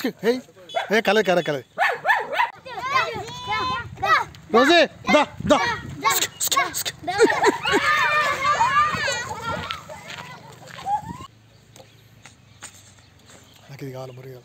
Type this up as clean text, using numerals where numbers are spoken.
హే హే కలే కలే కలే రోజీ దా దా నాకు ఇది కావాలి మురి